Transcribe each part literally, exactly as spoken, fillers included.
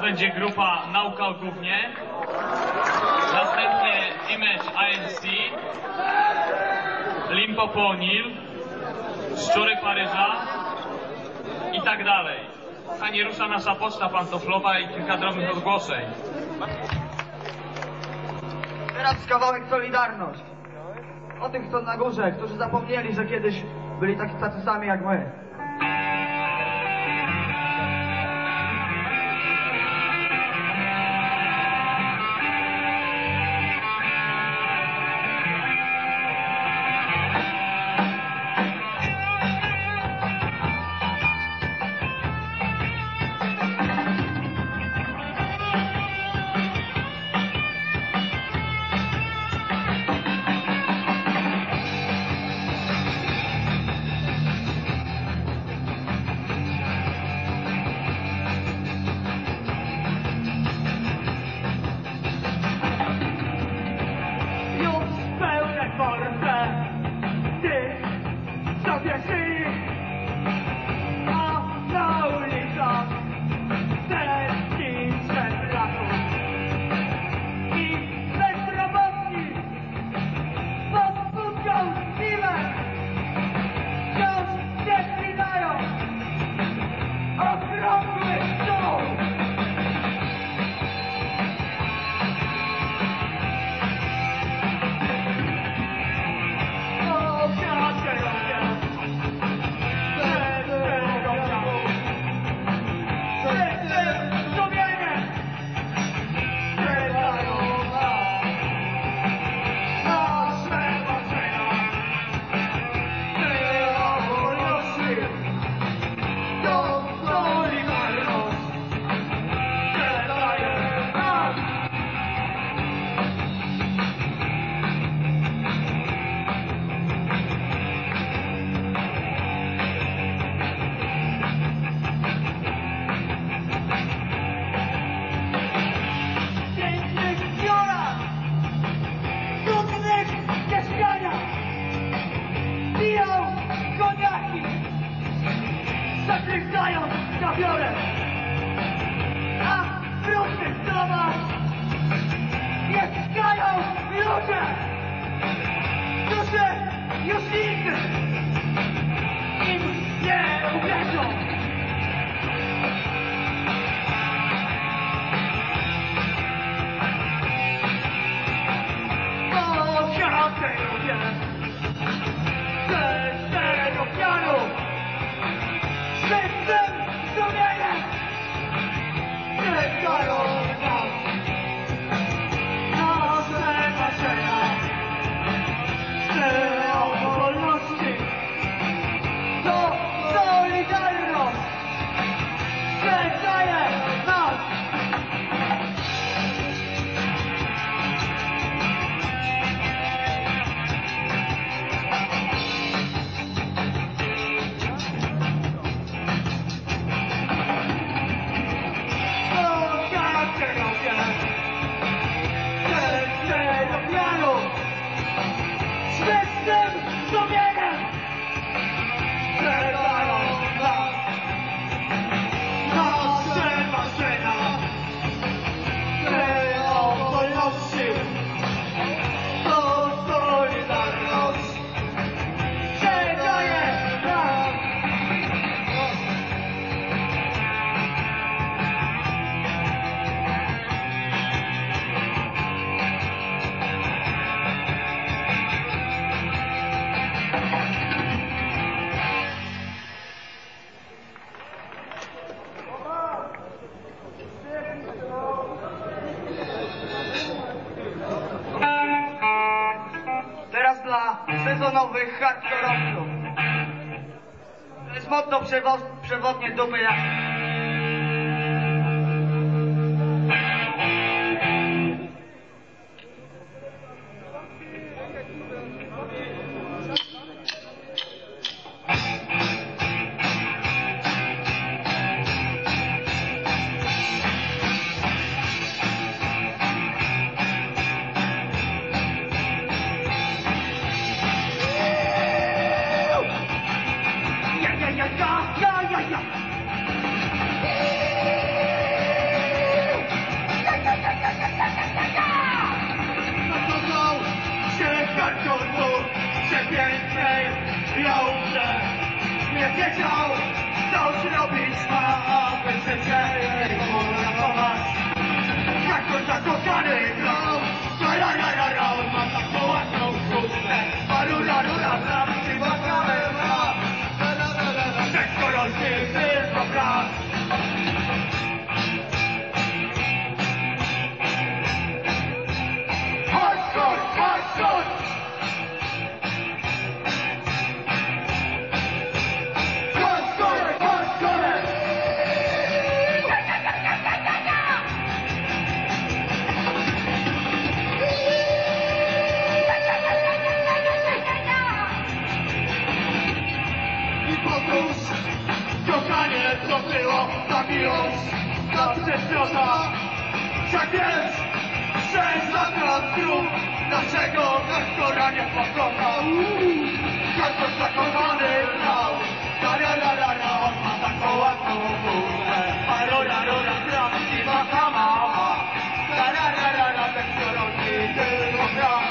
będzie grupa Nauka głównie, następnie Image I N C, Limpopo O'Neill, Szczury Paryża i tak dalej. Kochani, rusza nasza poczta pantoflowa i kilka drobnych ogłoszeń. Teraz kawałek Solidarność. O tych, co na górze, którzy zapomnieli, że kiedyś byli taki tacy sami jak my. Sezonowych hardkorowców. To jest motto przewodnie dupy jak... się dzieje, wolno ratować. Jak to zakochany grał, tarararara, ma taką ładną chustę. Parura, rura, bram, chyba kamera. Wszystko rośnie, tylko brak. Hardcore, hardcore! Hardcore, hardcore! I podróż, kochanie, co było za miłość, za przestrota. Jak jest, że zakaz grób, dlaczego hardcora nie pokochał? Hardcore zakochany grał, tarararara, on ma taką ładną górę. Parora, rora, prawdziwa kama, tarararara, ten chorąży tylko grał.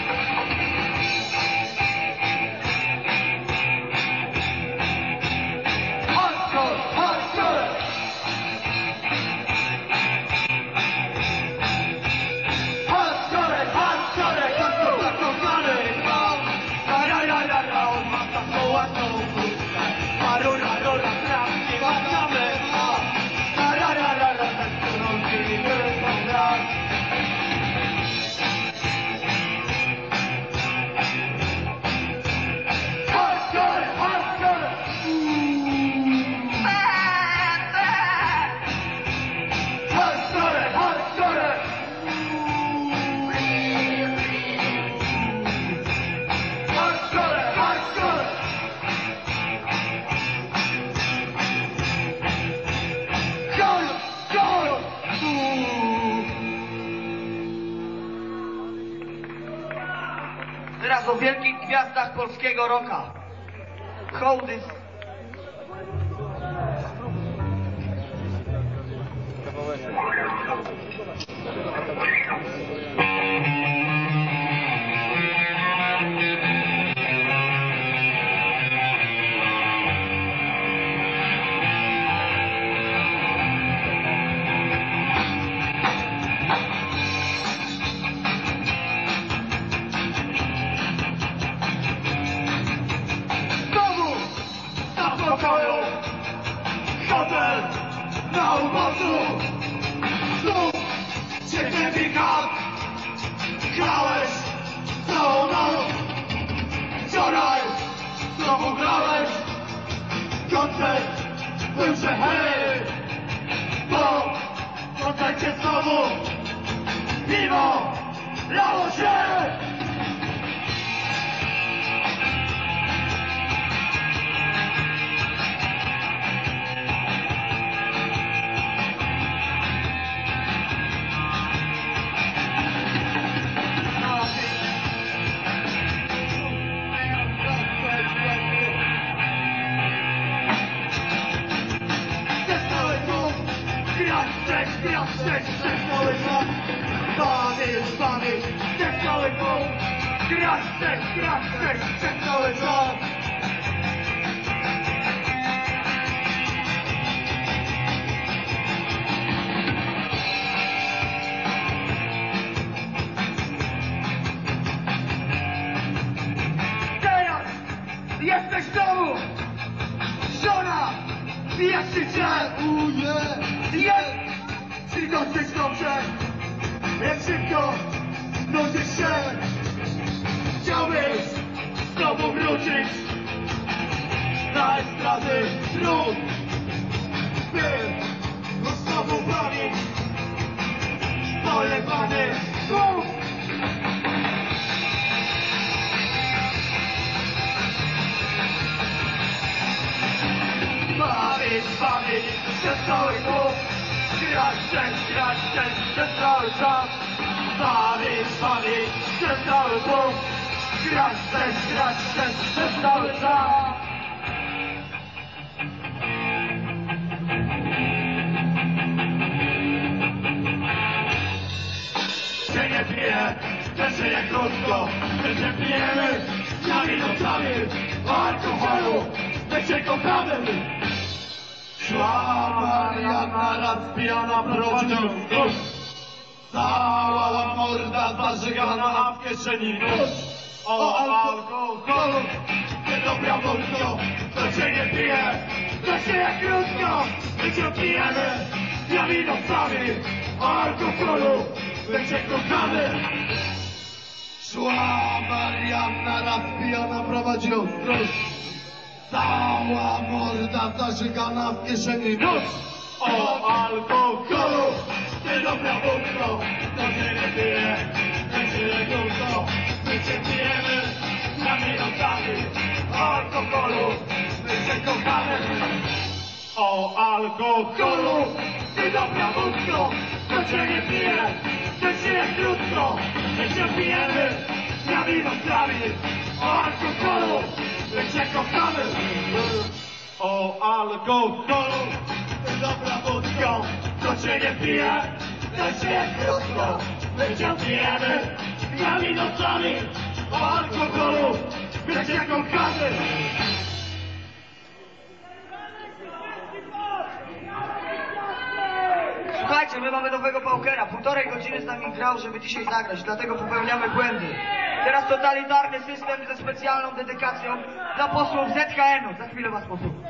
Hardcore, hardcore! Hardcore, hardcore, hardcore zakochany grał. Tarararara, on ma taką ładną chustę. Parura, rora, prawdziwa kamera. Tarararara, ten chorąży tylko grał. Hardcore, hardcore! Hardcore, hardcore! Hardcore, hardcore! Gol, gol! Teraz o wielkich gwiazdach polskiego rocka. Hołdy. Znowu za pokoju hotel na ubozu. Znów certyfikat grałeś całą noc. Wczoraj znowu grałeś koncert był hej. Po koncercie znowu piwo lało się. Bawisz, bawisz, przez cały pół. Grasz, chcesz, grasz, chcesz, przez cały czas. Teraz jesteś w domu. Żona bije się, jest, czy dosyć dobrze. Jak szybko nosisz się, chciałbyś znowu wrócić na estrady trud, by go znowu bawić pojebany słuch. Bawić, bawić przez cały dół. Grać, chcesz, grać, chcesz przez cały czas. Bawić, bawić przez cały dół. Grać, chcesz, grać, chcesz przez cały czas. Się nie pije, że żyje krótko. My się pijemy dniami nocami. O alkoholu my się kochamy. Szła Maria. Marianna raz pijana prowadził nóż. Cała morda zażygana, a w kieszeni nóż. O alkoholu, niedobra wódko, to się nie pije, to się jak krótko. My się pijemy, dniami nocami, o alkoholu, my się kochamy. Szła Marianna raz pijana prowadził nóż. Cała morda zażygana, w kieszeni nóż. O alkoholu, niedobra wódko, to się nie pije, to się jak krótko. My się pijemy, dniami nocami, o alkoholu, my się kochamy. O alkoholu, niedobra wódko, to się nie pije, to się jak krótko. My się pijemy, dniami nocami, o alkoholu, my się kochamy. O alkoholu, niedobra wódko, to się nie pije, to się jak krótko. My się pijemy, dniami nocami, o alkoholu, my się kochamy. Słuchajcie, my mamy nowego Paukera. Półtorej godziny z nami grał, żeby dzisiaj zagrać, dlatego popełniamy błędy. Teraz totalitarny system ze specjalną dedykacją dla posłów Z K N u. Za chwilę was posłucham.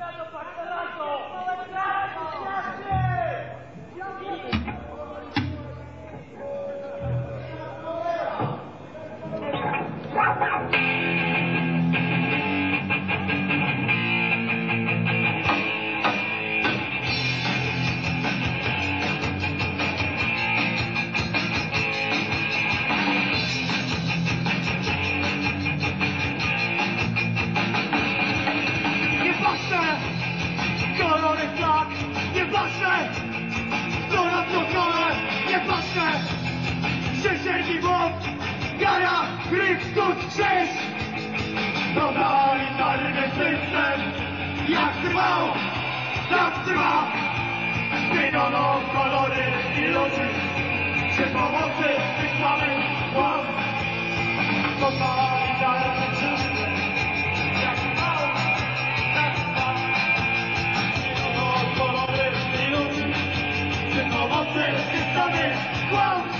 Totalitarny system, jak trwał, tak trwa. Zmieniono kolory i ludzi, przy pomocy tych samych władz. Totalitarny system, jak trwał, tak trwa. Zmieniono kolory i ludzi, przy pomocy tych samych władz.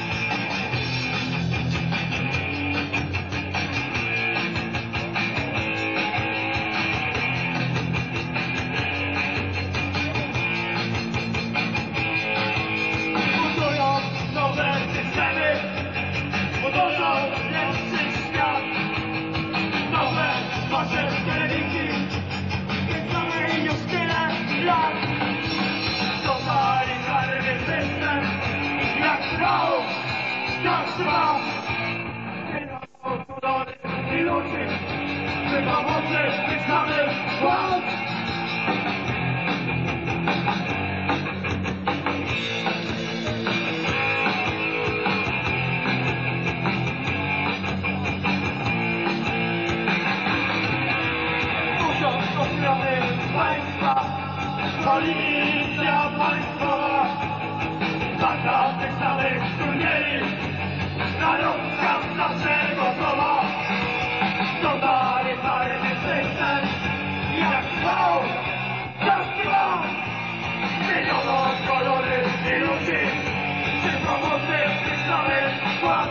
Policja państwowa, taka tych samych turniej, na rozkaz zawsze gotowa. Totalitarny system, jak trwał, tak trwa. Zmieniono kolory i ludzi, przy pomocy tych samych władz.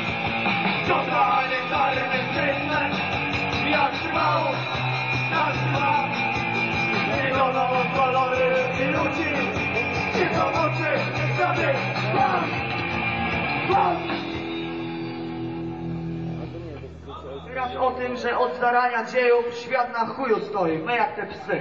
Totalitarny system, jak trwał, tak trwa. Zmieniono kolory i ludzi, przy pomocy tych samych władz. Teraz o tym, że od zarania dziejów świat na chuju stoi. My jak te psy.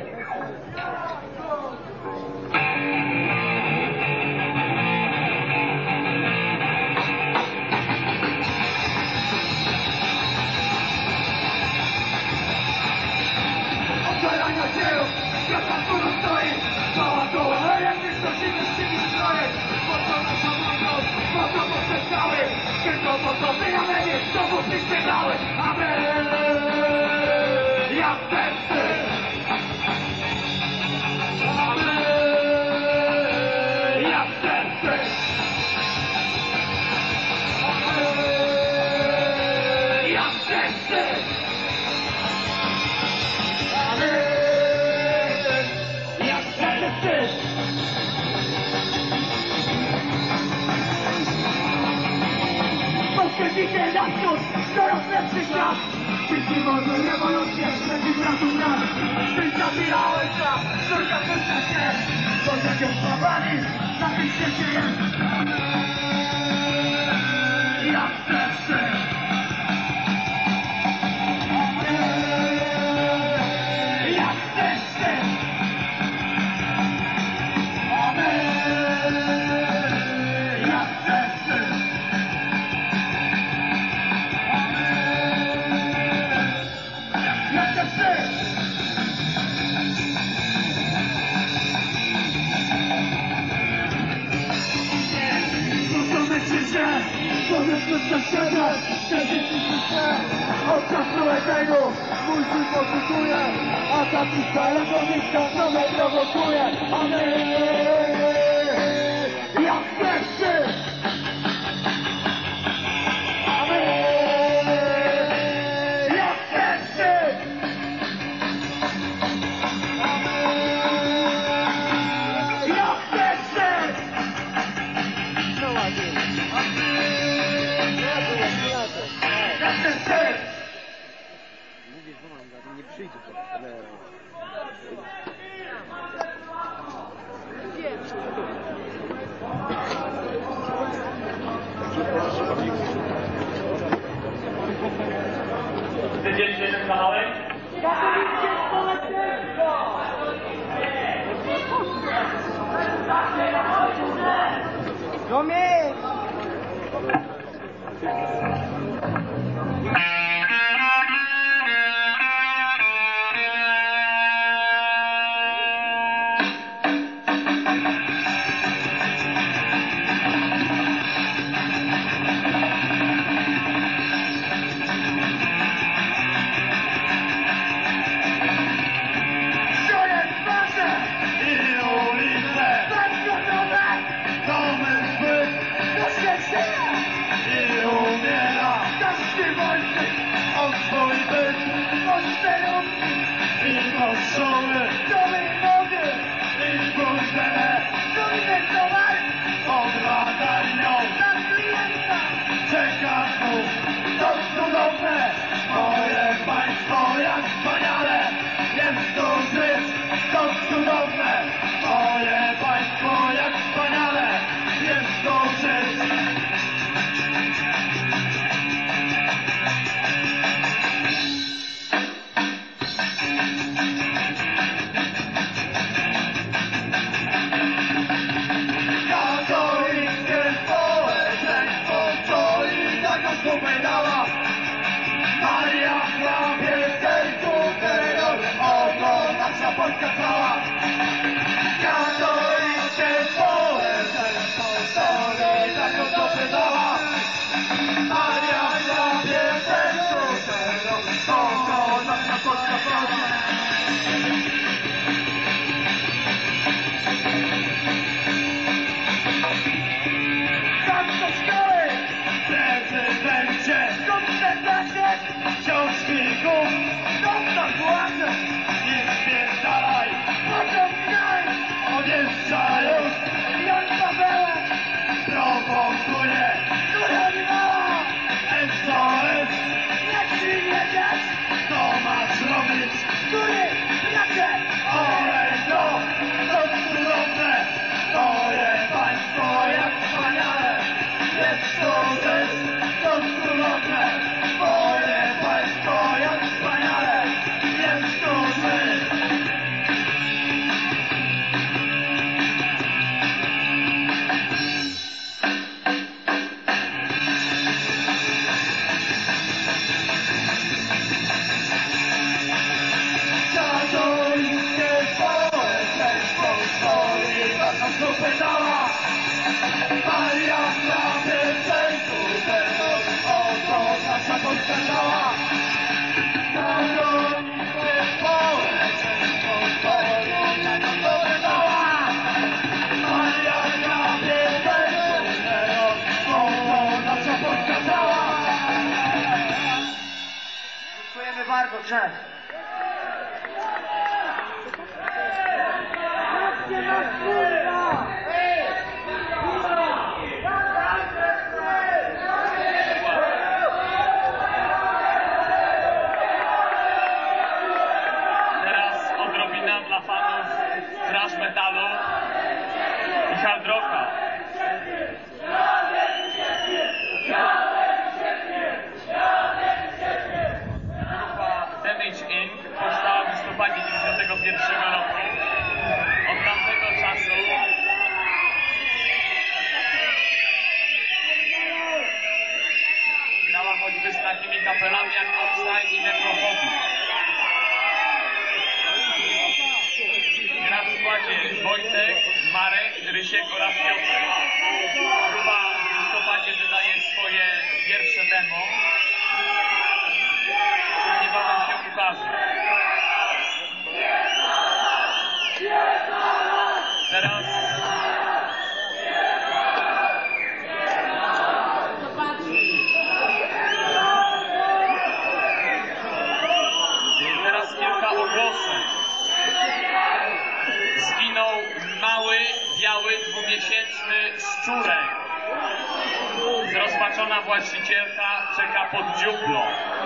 Od zarania dziejów świat na chuju stoi. Cała koła, jak jest to zimny siwi stroje. Po co nasza wolność, po co powstały? Tylko po to, by na mnie znowu wyśpiewały. A my, jak te psy. A my, jak te psy. A my, jak te psy. A my, jak te psy. wciąż coraz lepszy świat. Wszyscy wolno rewolucję, wszędzie bratów nas. Ty zabierałeś nas, córka puszcza się. Poza nią słabami, na tym świecie jest. Jak chcesz. Jak chcesz. Tego mój syn poszukuje, a taki starego mieszka nowe prowokuje. A my jak chcesz. A my jak chcesz. A my jak chcesz. No ładnie. A my jak chcesz. Mówisz, że mam, nie przyjdzie to, ale... Ty dzielisz jeden kawałek? No my! bardzo, Czech. Rysiek oraz Piotrek. Grupa w listopadzie wydaje swoje pierwsze demo, które niebawem się ukaże. Teraz Teraz kilka ogłoszeń. Zginął mały, biały, dwumiesięczny szczurek. Zrozpaczona właścicielka czeka pod dziuplą.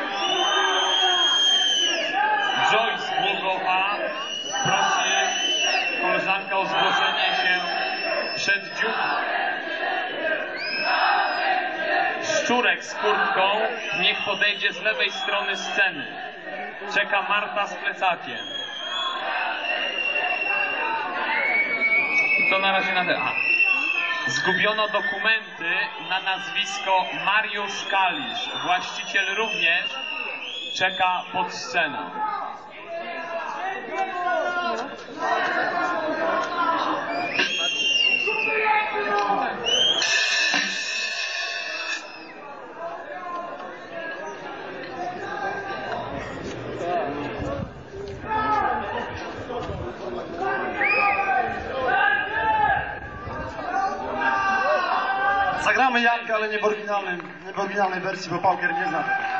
Joyce Głogowa prosi koleżankę o zgłoszenie się przed dziuplą. Szczurek z kurtką niech podejdzie z lewej strony sceny. Czeka Marta z plecakiem. To na razie na te... A. Zgubiono dokumenty na nazwisko Mariusz Kalisz. Właściciel również czeka pod sceną. Zagramy Jankę, ale nie w oryginalnym, nie w oryginalnej wersji, bo Pauker nie zna tego.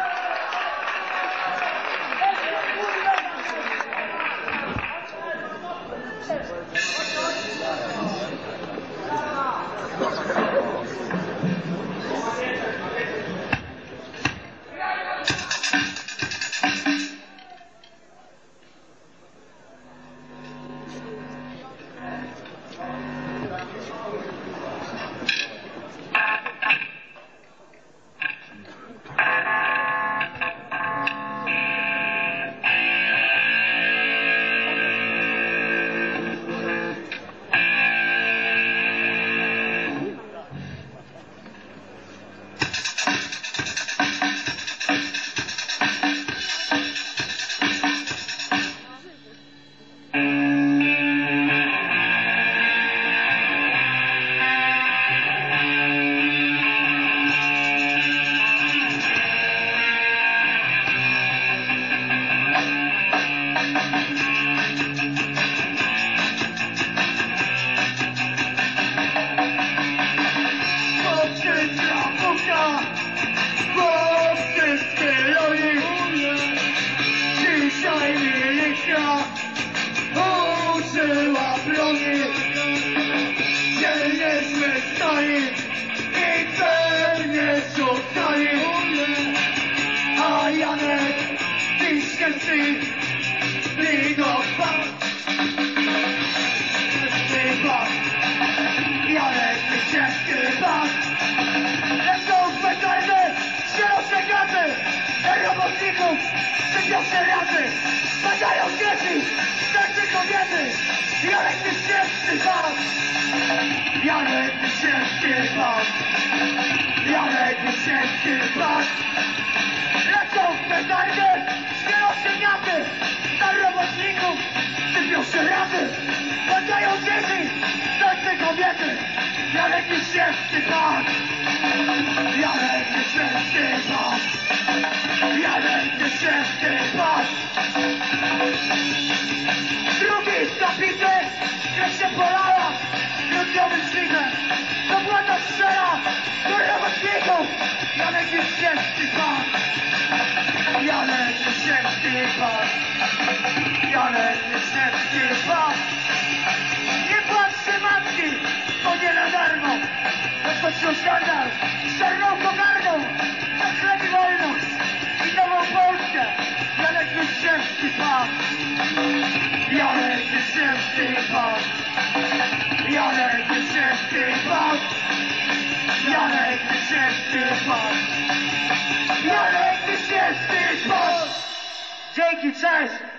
Dzięki, cześć!